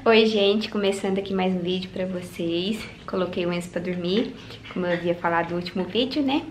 Oi gente, começando aqui mais um vídeo pra vocês. Coloquei o Enzo pra dormir, como eu havia falado no último vídeo, né?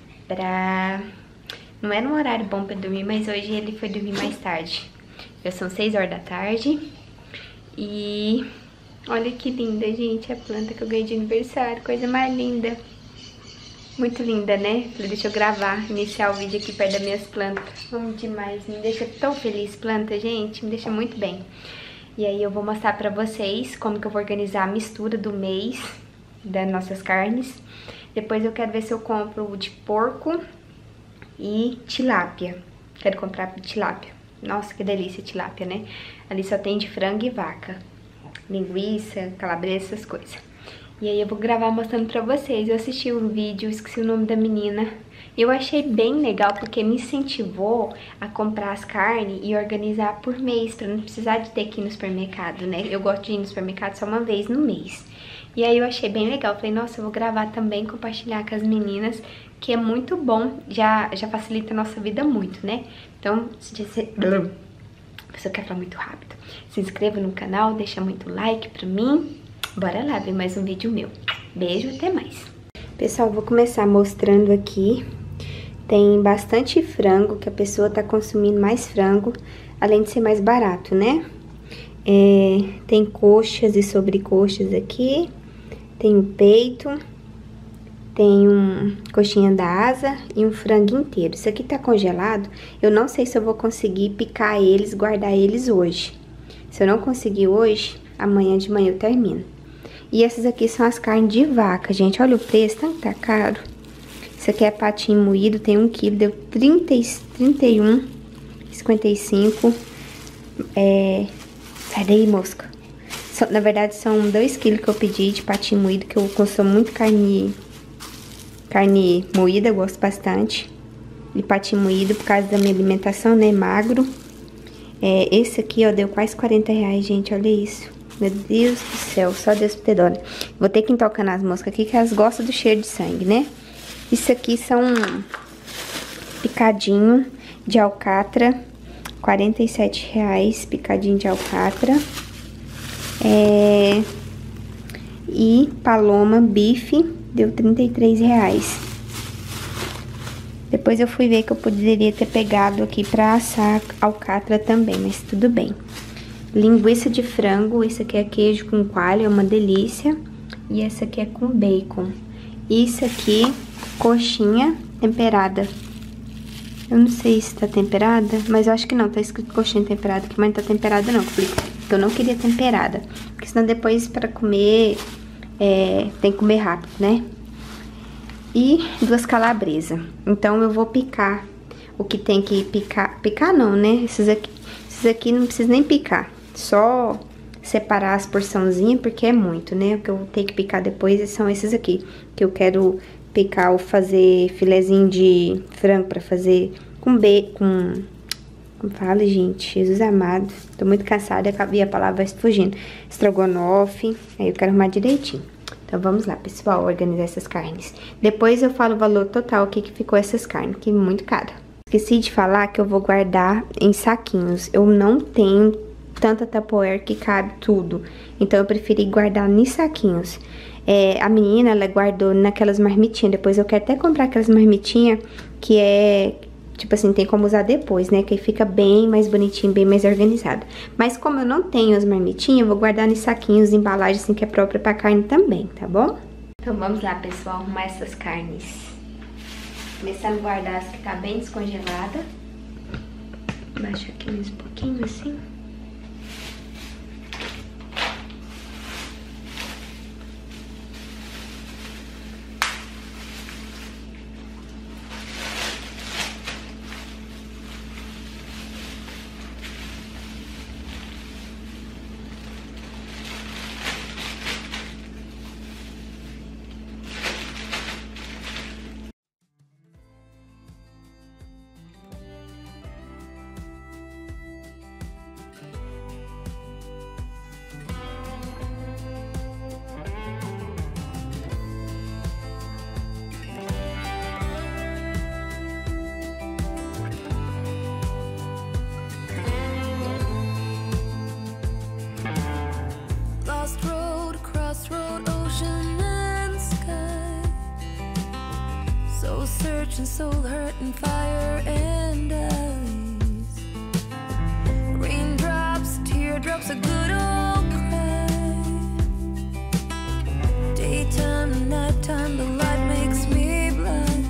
Não era um horário bom pra dormir, mas hoje ele foi dormir mais tarde. Já são 6 horas da tarde. E olha que linda, gente, a planta que eu ganhei de aniversário, coisa mais linda. Muito linda, né? Falei, deixa eu gravar, iniciar o vídeo aqui perto das minhas plantas. Amo demais, me deixa tão feliz planta, gente, me deixa muito bem. E aí eu vou mostrar pra vocês como que eu vou organizar a mistura do mês das nossas carnes. Depois eu quero ver se eu compro o de porco e tilápia. Quero comprar tilápia. Nossa, que delícia tilápia, né? Ali só tem de frango e vaca. Linguiça, calabresa, essas coisas. E aí eu vou gravar mostrando pra vocês. Eu assisti um vídeo, esqueci o nome da menina. Eu achei bem legal porque me incentivou a comprar as carnes e organizar por mês, pra não precisar de ter que ir no supermercado, né? Eu gosto de ir no supermercado só uma vez no mês. E aí eu achei bem legal. Falei, nossa, eu vou gravar também, compartilhar com as meninas, que é muito bom, já facilita a nossa vida muito, né? Então, se você... A pessoa quer falar muito rápido. Se inscreva no canal, deixa muito like pra mim. Bora lá ver mais um vídeo meu. Beijo, até mais. Pessoal, vou começar mostrando aqui. Tem bastante frango, que a pessoa tá consumindo mais frango, além de ser mais barato, né? Tem coxas e sobrecoxas aqui. Tem o peito. Tem coxinha da asa e um frango inteiro. Isso aqui tá congelado. Eu não sei se eu vou conseguir picar eles, guardar eles hoje. Se eu não conseguir hoje, amanhã de manhã eu termino. E essas aqui são as carnes de vaca, gente. Olha o preço, tá caro. Isso aqui é patinho moído, tem 1 quilo, deu 31,55. Sai daí, mosca. Na verdade, são 2 quilos que eu pedi de patinho moído, que eu consumo muito carne moída, eu gosto bastante. E patinho moído por causa da minha alimentação, né, magro. Esse aqui, ó, deu quase 40 reais, gente, olha isso. Meu Deus do céu, só Deus pra ter dó. Vou ter que tocar nas moscas aqui, que elas gostam do cheiro de sangue, né? Isso aqui são picadinho de alcatra, 47 reais, picadinho de alcatra. E paloma bife, deu 33 reais. Depois eu fui ver que eu poderia ter pegado aqui pra assar alcatra também, mas tudo bem. Linguiça de frango, isso aqui é queijo com coalho, é uma delícia. E essa aqui é com bacon. Isso aqui, coxinha temperada. Eu não sei se tá temperada, mas eu acho que não, tá escrito coxinha temperada aqui, mas não tá temperada não, porque eu não queria temperada. Porque senão depois pra comer, tem que comer rápido, né? E 2 calabresas. Então eu vou picar o que tem que picar. Picar não, né? Esses aqui não precisa nem picar. Só separar as porçãozinhas, porque é muito, né? O que eu vou ter que picar depois são esses aqui. Que eu quero picar ou fazer filezinho de frango pra fazer com bacon. Como fala, gente? Jesus amado. Tô muito cansada e a palavra vai fugindo. Estrogonofe. Aí eu quero arrumar direitinho. Então vamos lá, pessoal, organizar essas carnes. Depois eu falo o valor total que ficou essas carnes, que é muito cara. Esqueci de falar que eu vou guardar em saquinhos. Eu não tenho tanta Tupperware que cabe tudo. Então eu preferi guardar em saquinhos. A menina, ela guardou naquelas marmitinhas. Depois eu quero até comprar aquelas marmitinhas que tipo assim, tem como usar depois, né? Que aí fica bem mais bonitinho, bem mais organizado. Mas como eu não tenho as marmitinhas, eu vou guardar em saquinhos, embalagem assim que é própria pra carne também, tá bom? Então vamos lá, pessoal, arrumar essas carnes. Começando a guardar as que tá bem descongelada. Baixa aqui mais um pouquinho assim. and soul, hurt and fire and ice. Raindrops, teardrops, a good old cry. Daytime and nighttime, the light makes me blind.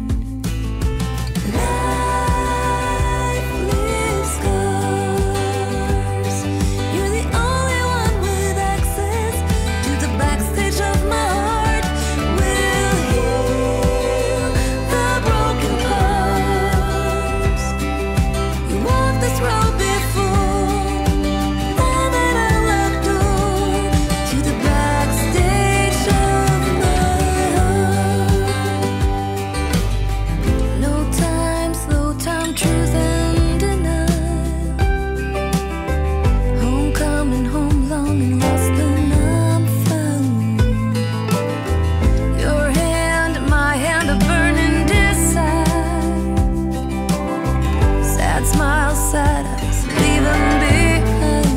Life leaves scars. You're the only one with access to the backstage of my heart. We'll heal the broken parts. You walked this road before, then I locked door to the backstage of my heart. No time, slow time, truth and denial. Homecoming, home, longing, lost and I'm found. Your hand, my hand, a burning desire. Sad smile, sad eyes, leaving behind.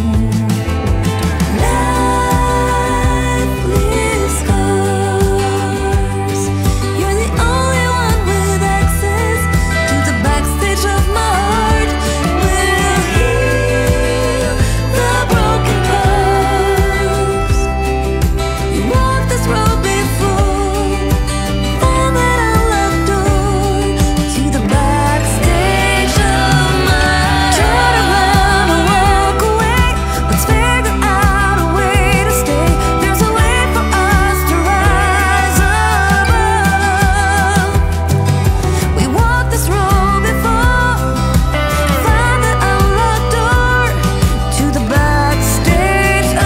Life leaves scars. You're the only one with access to the backstage of my heart. We'll heal the broken parts. You walked this road before, then I locked door to the backstage of my heart. Try to run or walk away, let's figure out a way to stay. There's a way for us to rise above. We walked this road before, found the unlocked door to the backstage of my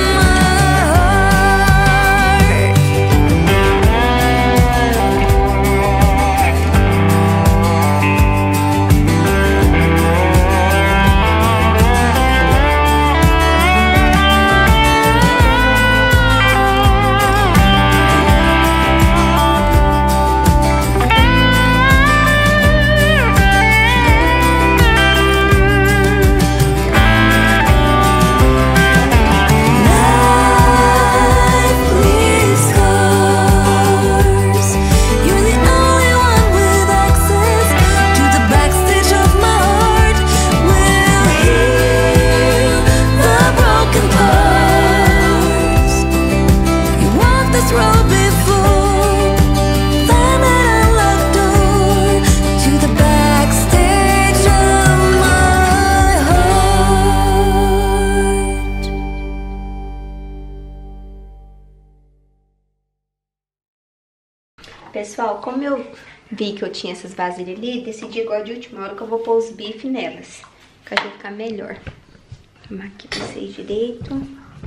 heart. Life leaves scars. You're the only one with access to the backstage of my heart. We'll heal the broken parts. You walked this road before, then I locked door to the backstage of my heart. Pessoal, como eu vi que eu tinha essas vasilhas ali, decidi agora de última hora que eu vou pôr os bifes nelas, pra já ficar melhor. Vou arrumar aqui pra vocês direito.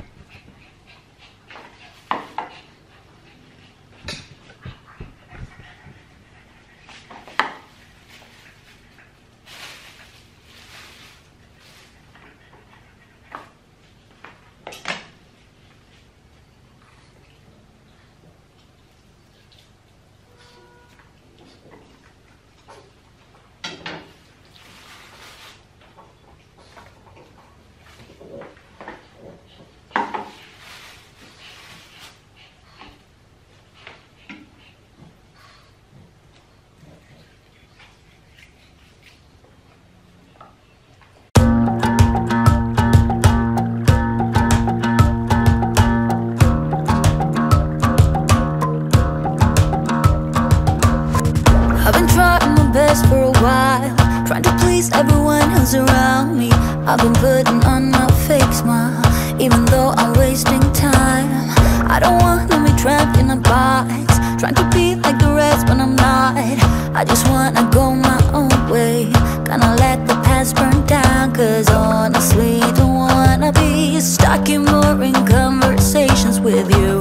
I've been trying my best for a while, trying to please everyone who's around me. I've been putting on my fake smile, even though I'm wasting time. I don't wanna be trapped in a box, trying to be like the rest but I'm not. I just wanna go my own way, gonna let the past burn down. Cause honestly, don't wanna be stuck in boring conversations with you.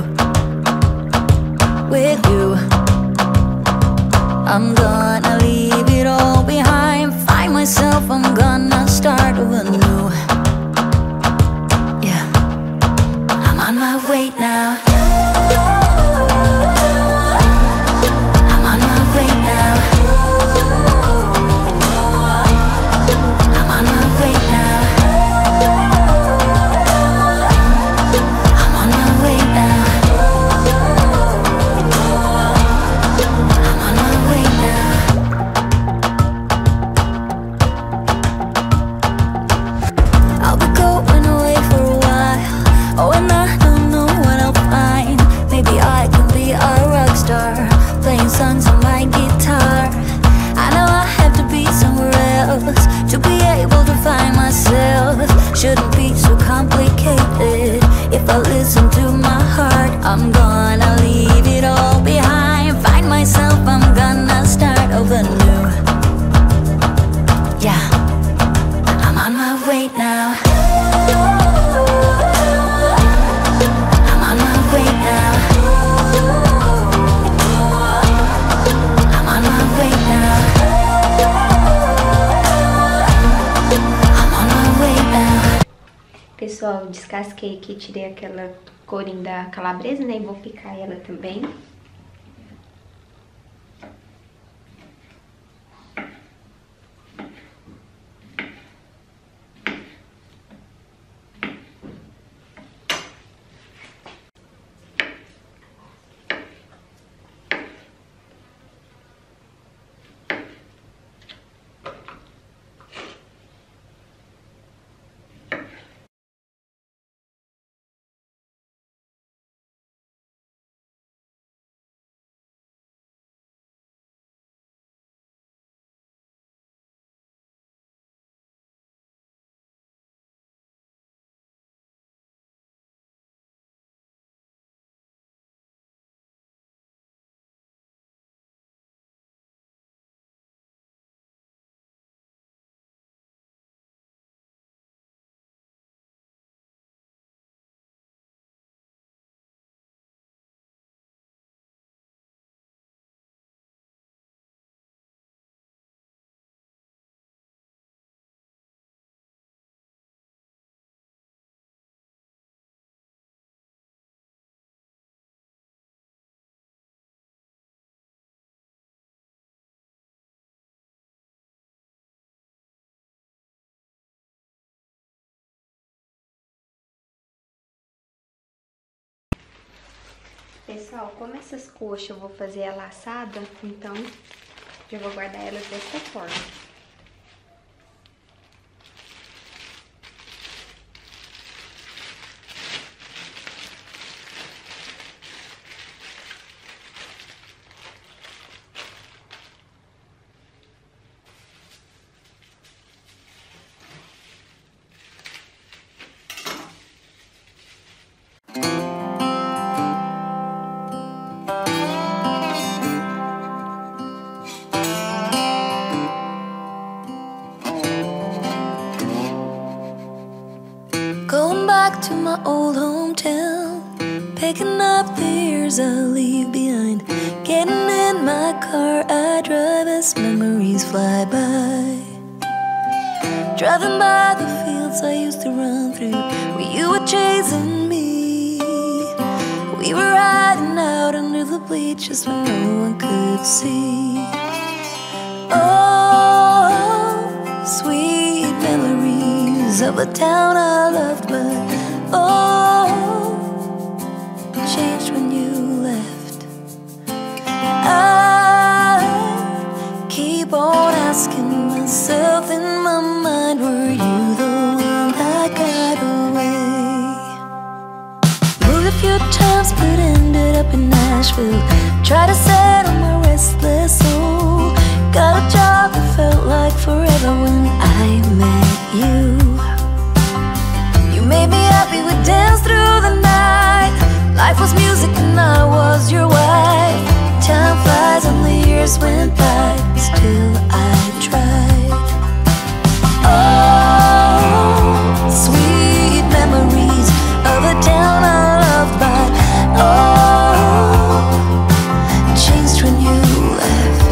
With you, I'm gonna leave it all behind, find myself, I'm gonna start over new. Yeah. if I listen to my heart. I'm gonna leave it all behind. Find myself, I'm gonna start over new. Yeah, I'm on my way now. I'm on my way now. I'm on my way now. I'm on my way now. Pessoal, descasquei aqui, tirei aquela corinha da calabresa, né? E vou picar ela também. Pessoal, como essas coxas eu vou fazer ela assada, então já vou guardar elas dessa forma. Going back to my old hometown, picking up the years I leave behind. Getting in my car, I drive as memories fly by. Driving by the fields I used to run through, where you were chasing me. We were riding out under the bleachers when no one could see. Oh, sweet memories of a town I loved, but oh, changed when you left. I keep on asking myself in my mind, were you the one that got away? Moved a few times but ended up in Nashville. Tried to settle my restless soul. Got a job that felt like forever when I met you. Made me happy, we danced through the night. Life was music and I was your wife. Time flies and the years went by, still I tried. Oh, sweet memories of a town I loved, but oh, changed when you left.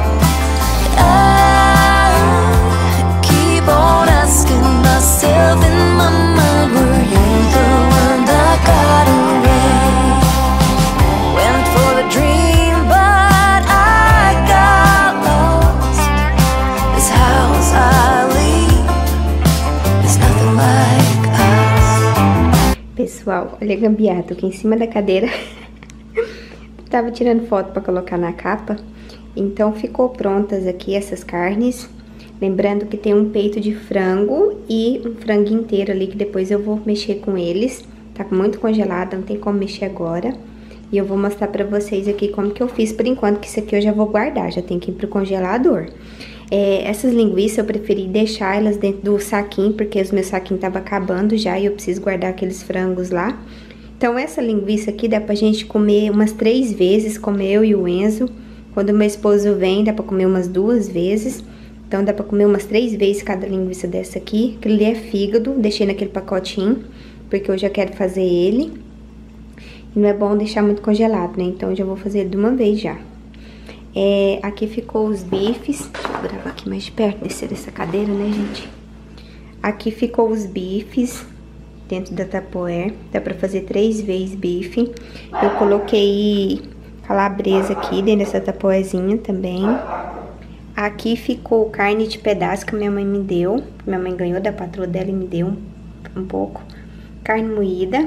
I keep on asking myself in my mind, were you the one that got away? Went for the dream, but I got lost. This house I leave is nothing like us. Pessoal, olha a gambiarra, aqui em cima da cadeira. Tava tirando foto pra colocar na capa. Então ficou prontas aqui essas carnes. Lembrando que tem um peito de frango e um frango inteiro ali, que depois eu vou mexer com eles. Tá muito congelado, não tem como mexer agora. E eu vou mostrar pra vocês aqui como que eu fiz por enquanto, que isso aqui eu já vou guardar, já tem que ir pro congelador. Essas linguiças eu preferi deixar elas dentro do saquinho, porque os meus saquinhos estavam acabando já e eu preciso guardar aqueles frangos lá. Então, essa linguiça aqui dá pra gente comer umas 3 vezes, comer eu e o Enzo. Quando meu esposo vem, dá pra comer umas 2 vezes. Então, dá pra comer umas 3 vezes cada linguiça dessa aqui. Aquilo ali é fígado, deixei naquele pacotinho, porque eu já quero fazer ele. E não é bom deixar muito congelado, né? Então, eu já vou fazer ele de uma vez já. Aqui ficou os bifes. Deixa eu gravar aqui mais de perto, descer dessa cadeira, né, gente? Aqui ficou os bifes dentro da Tupperware. Dá pra fazer 3 vezes bife. Eu coloquei calabresa aqui dentro dessa Tupperwarezinha também. Aqui ficou carne de pedaço que minha mãe me deu. Minha mãe ganhou da patroa dela e me deu um pouco. Carne moída.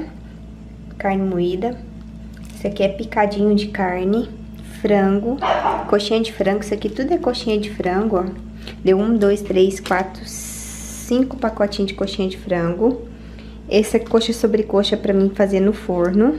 Isso aqui é picadinho de carne. Frango. Coxinha de frango. Isso aqui tudo é coxinha de frango, ó. Deu 1, 2, 3, 4, 5 pacotinhos de coxinha de frango. Essa coxa sobre coxa pra mim fazer no forno.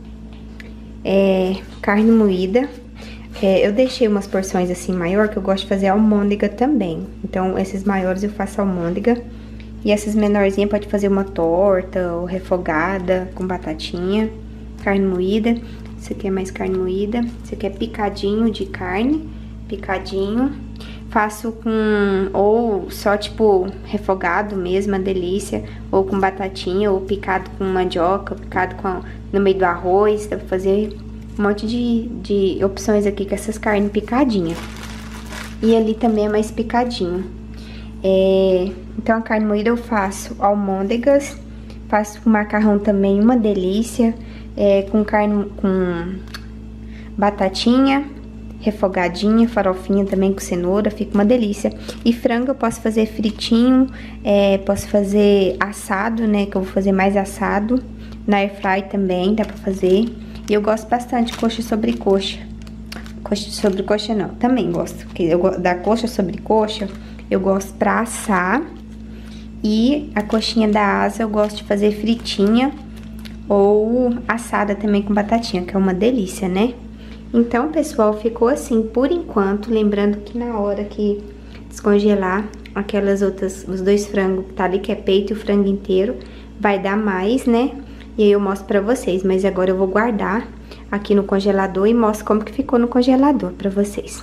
Carne moída. Eu deixei umas porções assim maior, que eu gosto de fazer almôndega também. Então, esses maiores eu faço almôndega. E essas menorzinhas pode fazer uma torta ou refogada com batatinha. Carne moída. Isso aqui é mais carne moída. Isso aqui é picadinho de carne. Picadinho. Faço com, ou só tipo refogado mesmo, uma delícia. Ou com batatinha, ou picado com mandioca, picado no meio do arroz. Dá pra fazer um monte de opções aqui com essas carnes picadinhas. E ali também é mais picadinho. Então a carne moída eu faço almôndegas. Faço com macarrão também, uma delícia. Com carne, com batatinha refogadinha, farofinha também com cenoura, fica uma delícia. E frango eu posso fazer fritinho, posso fazer assado, né, que eu vou fazer mais assado. Na airfry também dá pra fazer. E eu gosto bastante de coxa sobre coxa. Coxa sobre coxa não, também gosto. Porque da coxa sobre coxa, eu gosto pra assar. E a coxinha da asa eu gosto de fazer fritinha ou assada também com batatinha, que é uma delícia, né? Então, pessoal, ficou assim por enquanto. Lembrando que na hora que descongelar os 2 frangos que tá ali, que é peito e o frango inteiro, vai dar mais, né? E aí eu mostro pra vocês, mas agora eu vou guardar aqui no congelador e mostro como que ficou no congelador pra vocês.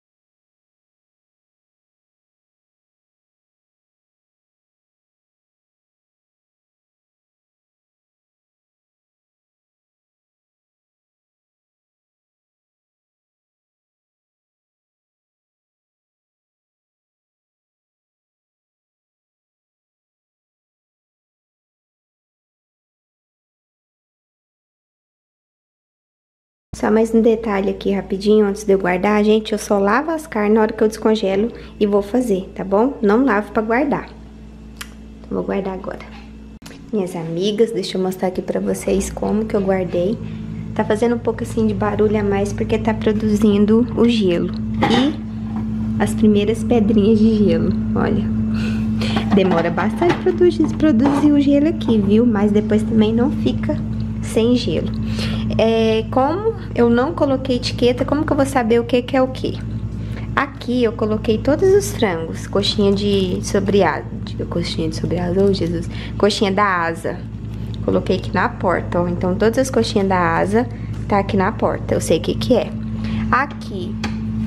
Só mais um detalhe aqui rapidinho, antes de eu guardar, gente, eu só lavo as carnes na hora que eu descongelo e vou fazer, tá bom? Não lavo pra guardar. Então, vou guardar agora. Minhas amigas, deixa eu mostrar aqui pra vocês como que eu guardei. Tá fazendo um pouco assim de barulho a mais porque tá produzindo o gelo. E as primeiras pedrinhas de gelo, olha. Demora bastante pra produzir o gelo aqui, viu? Mas depois também não fica sem gelo. Como eu não coloquei etiqueta, como que eu vou saber o que é o que? Aqui eu coloquei todos os frangos, coxinha de sobreasa, oh Jesus, coxinha da asa. Coloquei aqui na porta, ó, então todas as coxinhas da asa tá aqui na porta, eu sei o que é. Aqui,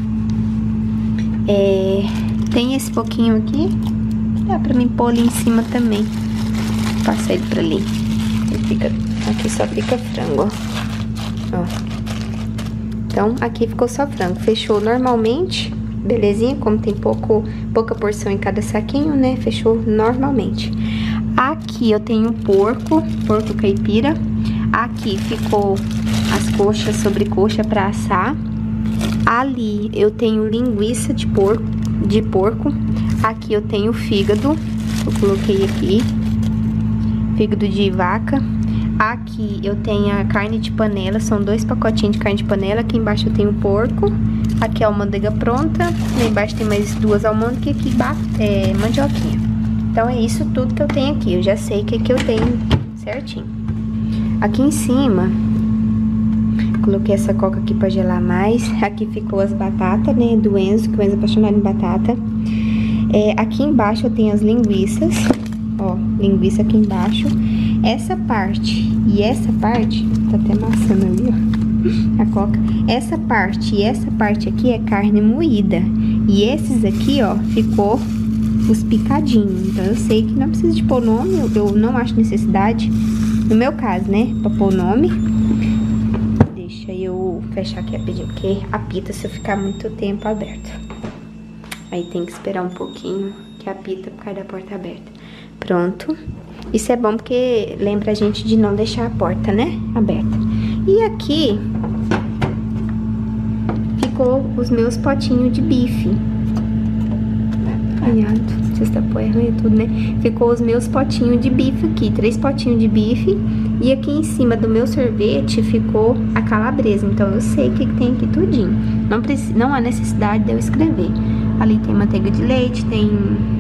tem esse pouquinho aqui, dá pra mim pôr ali em cima também. Passa ele pra ali, aqui só fica frango, ó. Então, aqui ficou só frango. Fechou normalmente, belezinha, como tem pouca porção em cada saquinho, né? Fechou normalmente. Aqui eu tenho porco caipira. Aqui ficou as coxas sobre coxa pra assar. Ali eu tenho linguiça de porco. Aqui eu tenho fígado, eu coloquei aqui, fígado de vaca. Aqui eu tenho a carne de panela, são 2 pacotinhos de carne de panela. Aqui embaixo eu tenho o porco. Aqui a almôndega pronta. Lá embaixo tem mais 2 almôndegas e aqui mandioquinha. Então é isso tudo que eu tenho aqui. Eu já sei o que eu tenho certinho. Aqui em cima, coloquei essa coca aqui pra gelar mais. Aqui ficou as batatas, né, do Enzo, que o Enzo é apaixonado em batata. Aqui embaixo eu tenho as linguiças, ó, linguiça aqui embaixo. Essa parte e essa parte, tá até amassando ali, ó, a coca. Essa parte e essa parte aqui é carne moída. E esses aqui, ó, ficou os picadinhos. Então eu sei que não precisa de pôr nome, eu não acho necessidade, no meu caso, né, pra pôr nome. Deixa eu fechar aqui rapidinho, porque apita se eu ficar muito tempo aberto. Aí tem que esperar um pouquinho que apita por causa da porta aberta. Pronto. Isso é bom porque lembra a gente de não deixar a porta, né, aberta. E aqui ficou os meus potinhos de bife. Arranhado, sexta põe arranha tudo, né? Ficou os meus potinhos de bife aqui, 3 potinhos de bife. E aqui em cima do meu sorvete ficou a calabresa. Então eu sei o que tem aqui tudinho. Não há necessidade de eu escrever. Ali tem manteiga de leite, tem...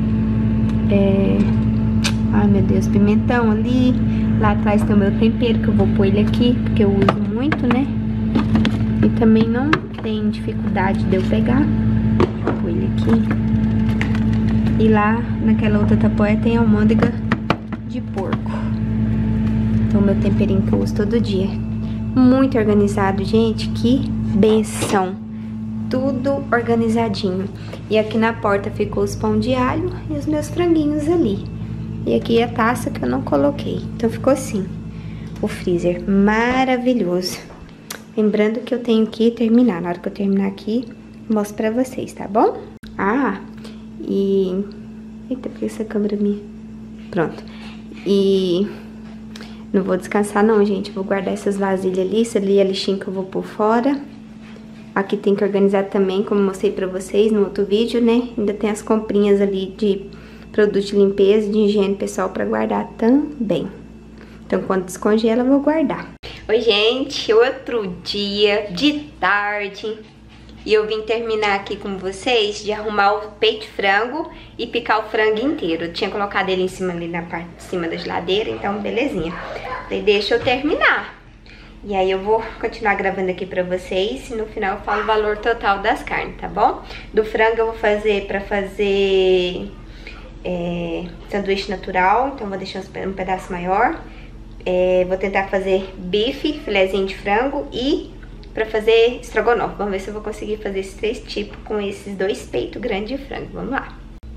ai meu Deus, pimentão ali. Lá atrás tem o meu tempero, que eu vou pôr ele aqui, porque eu uso muito, né? E também não tem dificuldade de eu pegar. Vou pôr ele aqui. E lá naquela outra tapoé tem almôndega de porco. Então meu temperinho que eu uso todo dia. Muito organizado, gente, que benção. Tudo organizadinho. E aqui na porta ficou os pão de alho e os meus franguinhos ali. E aqui a taça que eu não coloquei. Então ficou assim. O freezer maravilhoso. Lembrando que eu tenho que terminar. Na hora que eu terminar aqui, eu mostro pra vocês, tá bom? Ah, e... eita, porque essa câmera minha... Pronto. E... não vou descansar não, gente. Vou guardar essas vasilhas ali. Isso ali é lixinho que eu vou pôr fora. Aqui tem que organizar também, como eu mostrei pra vocês no outro vídeo, né? Ainda tem as comprinhas ali de produto de limpeza, de higiene pessoal pra guardar também. Então, quando descongela, eu vou guardar. Oi, gente. Outro dia de tarde. E eu vim terminar aqui com vocês de arrumar o peito de frango e picar o frango inteiro. Eu tinha colocado ele em cima, ali na parte de cima da geladeira, então belezinha. Falei, deixa eu terminar. E aí eu vou continuar gravando aqui pra vocês e no final eu falo o valor total das carnes, tá bom? Do frango eu vou fazer pra fazer sanduíche natural, então vou deixar um pedaço maior. Vou tentar fazer bife, filezinho de frango e... pra fazer estrogonofe. Vamos ver se eu vou conseguir fazer esses 3 tipos com esses 2 peitos grandes de frango. Vamos lá.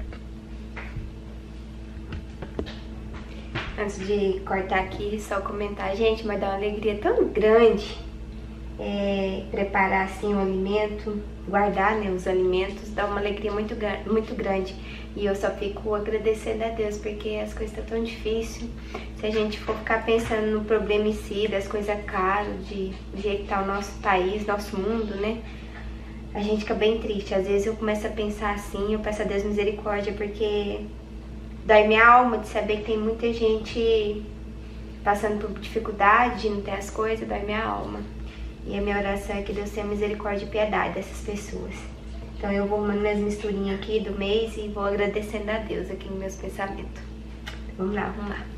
Antes de cortar aqui, só comentar, gente, mas dá uma alegria tão grande preparar assim o alimento, guardar, né, os alimentos, dá uma alegria muito grande. E eu só fico agradecendo a Deus, porque as coisas estão tão difíceis. Se a gente for ficar pensando no problema em si, das coisas caras, do jeito que tá o nosso país, nosso mundo, né? A gente fica bem triste. Às vezes eu começo a pensar assim, eu peço a Deus misericórdia, porque dói minha alma de saber que tem muita gente passando por dificuldade, não tem as coisas, dói minha alma. E a minha oração é que Deus tenha misericórdia e piedade dessas pessoas. Então eu vou arrumando minhas misturinhas aqui do mês e vou agradecendo a Deus aqui nos meus pensamentos. Vamos lá, vamos lá.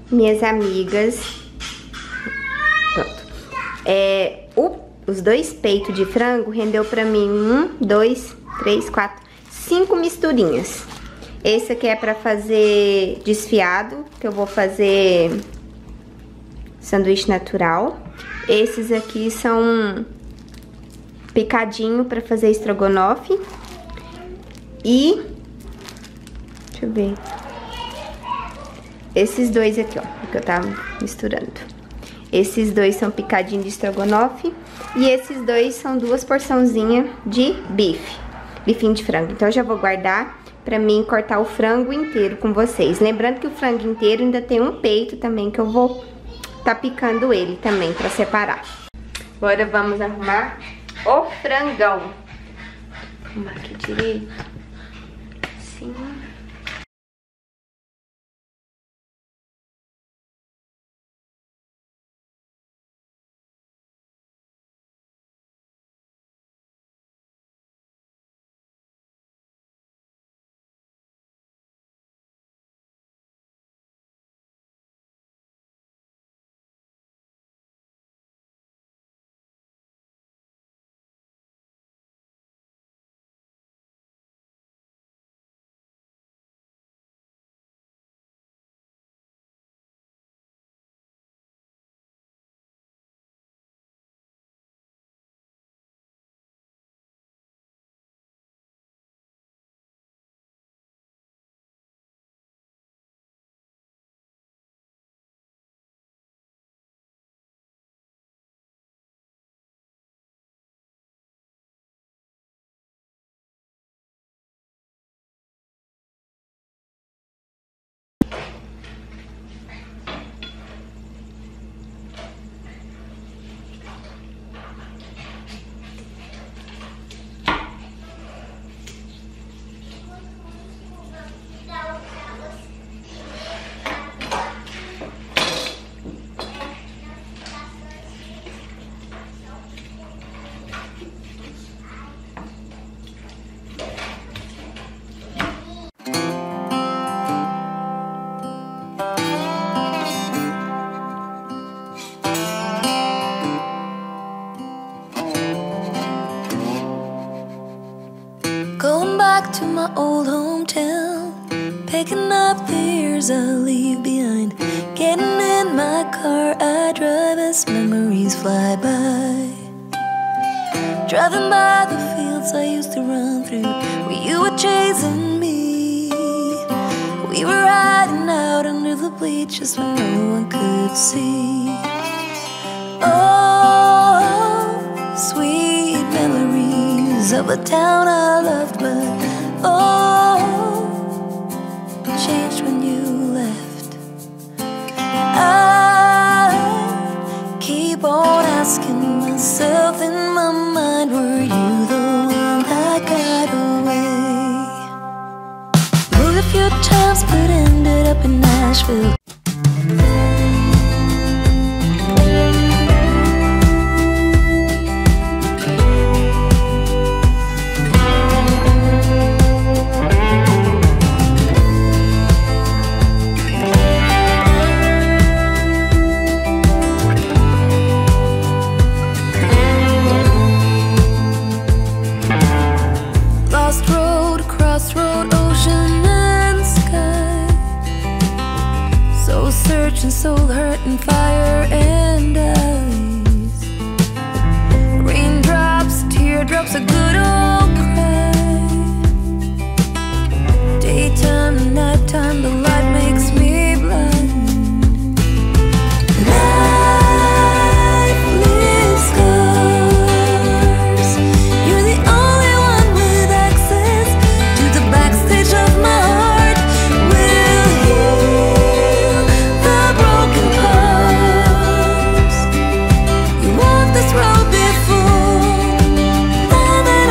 minhas amigas. Pronto. Os 2 peitos de frango rendeu pra mim 1, 2, 3, 4, 5 misturinhas. Esse aqui é pra fazer desfiado, que eu vou fazer sanduíche natural. Esses aqui são picadinho pra fazer estrogonofe. E deixa eu ver. Esses 2 aqui, ó, que eu tava misturando. Esses 2 são picadinho de estrogonofe. E esses 2 são 2 porçãozinhas de bifinho de frango. Então eu já vou guardar pra mim cortar o frango inteiro com vocês. Lembrando que o frango inteiro ainda tem um peito também, que eu vou tá picando ele também pra separar. Agora vamos arrumar o frangão. Vou arrumar aqui direito. Assim. To my old hometown, picking up the years I leave behind. Getting in my car, I drive as memories fly by. Driving by the fields I used to run through, where you were chasing me. We were riding out under the bleachers when no one could see. Oh, sweet memories of a town I loved, but changed when you left. I keep on asking myself in my mind, were you the one that got away? Moved a few times but ended up in Nashville. Soul, hurt and fire and ice. Raindrops, teardrops, a good old cry. Daytime and nighttime, the light makes me blind. Lifeless scars. You're the only one with access to the backstage of my heart. Will heal the broken parts. You walked this road before, and then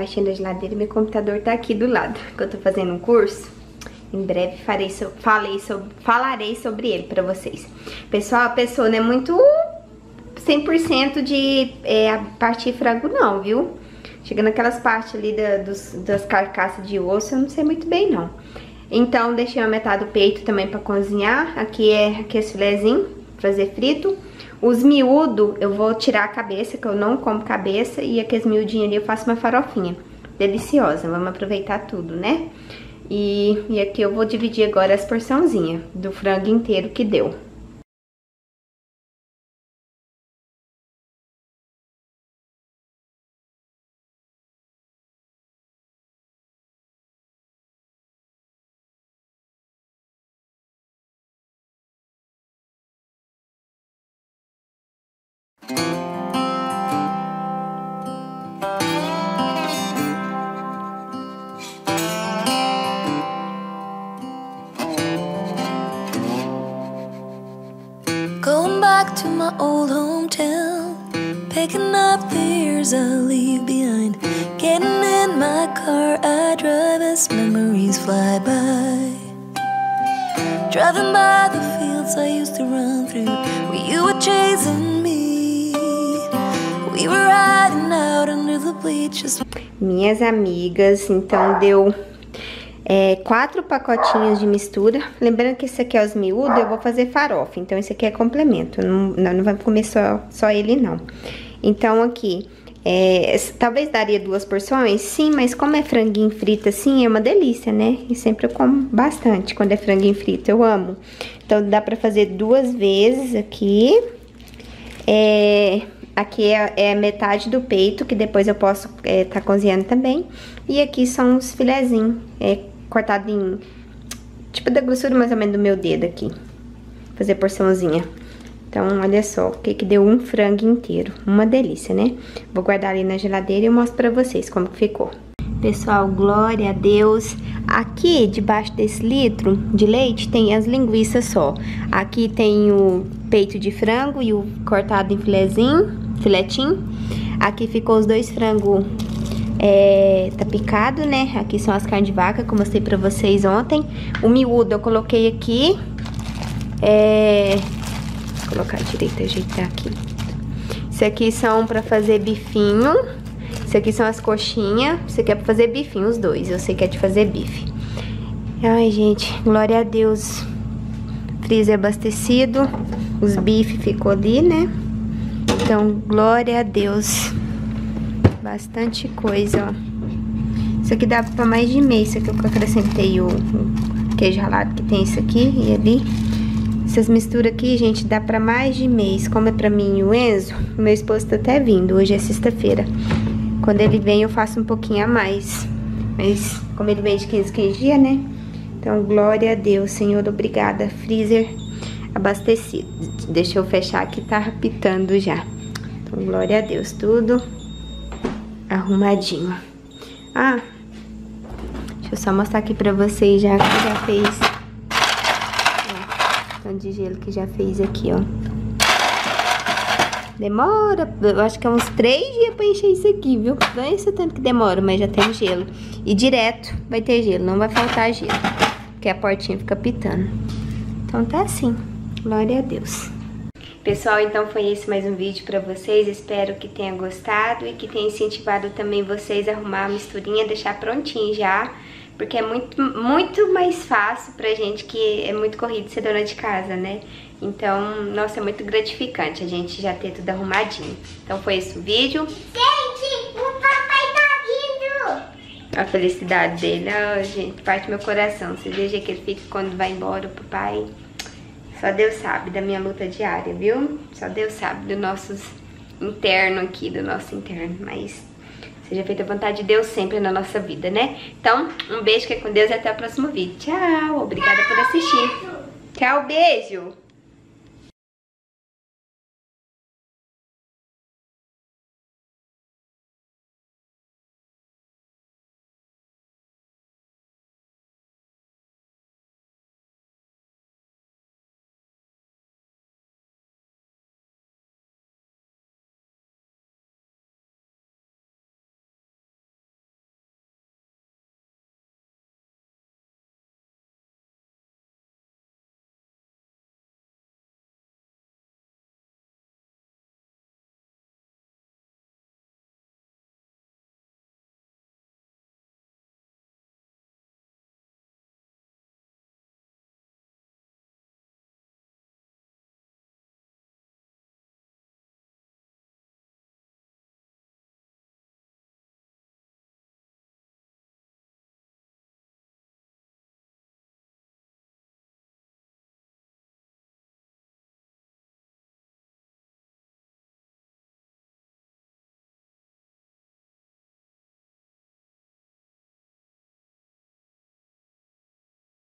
caixinha da geladeira e meu computador tá aqui do lado, que eu tô fazendo um curso. Em breve falarei sobre ele pra vocês. Pessoal, a pessoa não é muito 100% de partir frango não, viu? Chega naquelas partes ali das carcaças de osso, eu não sei muito bem não. Então, deixei a metade do peito também pra cozinhar. Aqui é esse filezinho, fazer frito. Os miúdos, eu vou tirar a cabeça, que eu não como cabeça. E aqueles miudinhos ali eu faço uma farofinha deliciosa. Vamos aproveitar tudo, né? E aqui eu vou dividir agora as porçãozinhas do frango inteiro que deu. Going back to my old hometown, picking up the years I leave behind. Getting in my car, I drive as memories fly by. Driving by the fields I used to run through, where you were chasing me. We were riding out under the bleachers. Minhas amigas, então deu 4 pacotinhos de mistura. Lembrando que esse aqui é os miúdos, eu vou fazer farofa. Então esse aqui é complemento, não vai comer só ele não. Então aqui, talvez daria 2 porções, sim, mas como é franguinho frito assim, é uma delícia, né? E sempre eu como bastante quando é franguinho frito, eu amo. Então dá pra fazer 2 vezes aqui. Aqui é metade do peito, que depois eu posso tá cozinhando também. E aqui são os filezinhos, cortado em, tipo da grossura mais ou menos do meu dedo aqui. Fazer porçãozinha. Então, olha só, o que deu um frango inteiro. Uma delícia, né? Vou guardar ali na geladeira e eu mostro pra vocês como que ficou. Pessoal, glória a Deus. Aqui, debaixo desse litro de leite, tem as linguiças só. Aqui tem o peito de frango e o cortado em filetinho. Aqui ficou os 2 frangos tá picado, né? Aqui são as carnes de vaca, que eu mostrei pra vocês ontem. O miúdo eu coloquei aqui. Vou colocar direito, ajeitar aqui. Isso aqui são pra fazer bifinho. Isso aqui são as coxinhas. Isso aqui é pra fazer bifinho, os 2. Eu sei que é de fazer bife. Ai, gente, glória a Deus. Freezer abastecido. Os bifes ficou ali, né? Então, glória a Deus. Bastante coisa, ó. Isso aqui dá pra mais de mês. Isso aqui eu acrescentei o queijo ralado que tem isso aqui e ali. Essas misturas aqui, gente, dá pra mais de mês. Como é pra mim e o Enzo, o meu esposo tá até vindo. Hoje é sexta-feira. Quando ele vem, eu faço um pouquinho a mais. Mas, como ele vem de 15 dias, né? Então, glória a Deus, Senhor, obrigada. Freezer abastecido. Deixa eu fechar que tá apitando já. Então, glória a Deus, tudo arrumadinho. Deixa eu só mostrar aqui pra vocês já que já fez. Ó, tanto de gelo que já fez aqui, ó. Demora, eu acho que é uns 3 dias pra encher isso aqui, viu? Não é esse tanto que demora, mas já tem gelo. E direto vai ter gelo, não vai faltar gelo. Porque a portinha fica pitando. Então tá assim, glória a Deus. Pessoal, então foi esse mais um vídeo pra vocês. Espero que tenha gostado e que tenha incentivado também vocês a arrumar a misturinha, deixar prontinho já. Porque é muito mais fácil pra gente que é muito corrido ser dona de casa, né? Então, nossa, é muito gratificante a gente já ter tudo arrumadinho. Então foi esse o vídeo. Gente, o papai tá vindo! A felicidade dele, oh, gente, parte do meu coração. Você veja que ele fica quando vai embora, o papai. Só Deus sabe da minha luta diária, viu? Só Deus sabe do nosso interno aqui, do nosso interno. Mas seja feita a vontade de Deus sempre na nossa vida, né? Então, um beijo, fica com Deus e até o próximo vídeo. Tchau! Obrigada por assistir. Tchau, beijo!